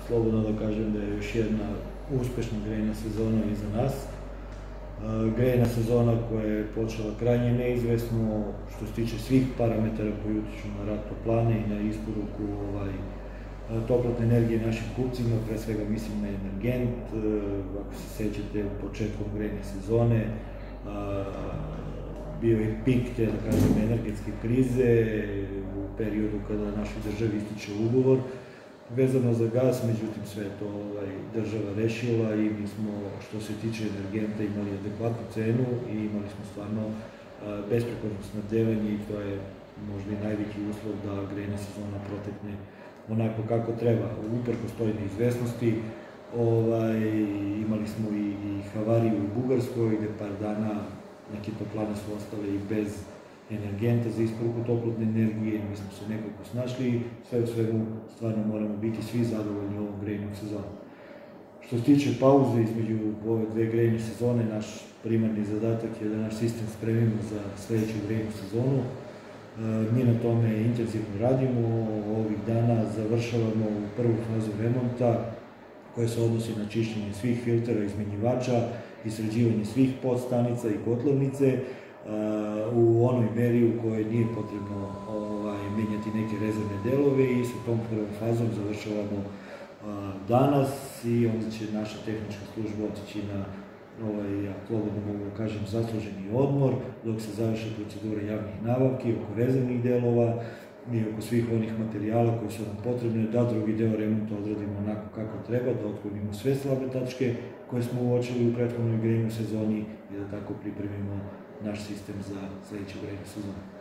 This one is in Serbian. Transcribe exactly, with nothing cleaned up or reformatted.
slobodno da kažem da je još jedna uspešna grejna sezona iza nas. Grejna sezona koja je počela krajnje neizvesno što se tiče svih parametara koji utiču na rad toplane i na isporuku ovaj, toplotne energije našim kupcima, pre svega mislim na energent. Ako se sećate, početkom grejne sezone bio je pik te, da kažem, energetske krize u periodu kada našoj državi ističe ugovor vezano za gas, međutim sve je to ovaj, država rešila i mi smo, što se tiče energenta, imali adekvatnu cenu i imali smo stvarno besprekorno snabdevanje i to je možda i najveći uslov da grejna sezona protekne onako kako treba. Uprkos toj neizvesnosti ovaj, imali smo i, i havariju u Bugarskoj gde par dana neke toplane su ostale i bez energenta za isporuku toplotne energije, mi smo se nekako snašli i sve u svemu stvarno moramo biti svi zadovoljni ovom grejnom sezonom. Što se tiče pauze između ove dve grejne sezone, naš primarni zadatak je da naš sistem spremimo za sledeću grejnu sezonu. Mi na tome intenzivno radimo, ovih dana završavamo prvu fazu remonta koja se odnosi na čišćenje svih filtera, izmenjivača i sređivanje svih podstanica i kotlovnice u onoj meri u kojoj nije potrebno ovaj, menjati neke rezervne delove i sa tom prvom fazom završavamo danas i onda će naša tehnička služba otići na ovaj, ja slobodno mogu da kažem, zasluženi odmor, dok se završe procedura javnih nabavki oko rezervnih delova i oko svih onih materijala koji su nam potrebne, da drugi deo remonta odradimo onako kako treba, da otklonimo sve slabe tačke koje smo uočili u prethodnoj grejnoj sezoni i da tako pripremimo naš sistem za sledeću grejnu sezonu.